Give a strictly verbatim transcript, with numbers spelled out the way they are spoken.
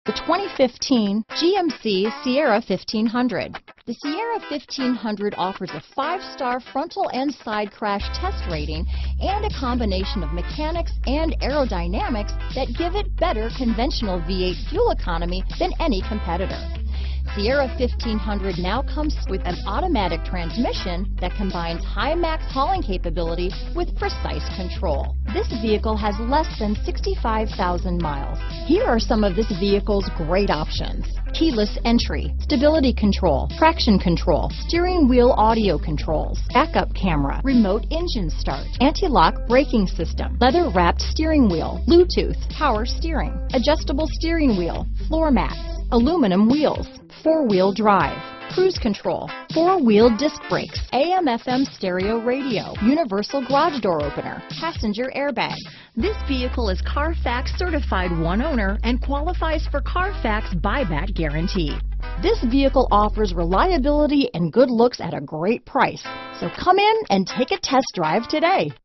The twenty fifteen G M C Sierra fifteen hundred. The Sierra fifteen hundred offers a five-star frontal and side crash test rating and a combination of mechanics and aerodynamics that give it better conventional V eight fuel economy than any competitor. Sierra fifteen hundred now comes with an automatic transmission that combines high max hauling capability with precise control. This vehicle has less than sixty-five thousand miles. Here are some of this vehicle's great options: keyless entry, stability control, traction control, steering wheel audio controls, backup camera, remote engine start, anti-lock braking system, leather-wrapped steering wheel, Bluetooth, power steering, adjustable steering wheel, floor mats, aluminum wheels, four-wheel drive, cruise control, four-wheel disc brakes, A M F M stereo radio, universal garage door opener, passenger airbag. This vehicle is Carfax certified one owner and qualifies for Carfax buyback guarantee. This vehicle offers reliability and good looks at a great price. So come in and take a test drive today.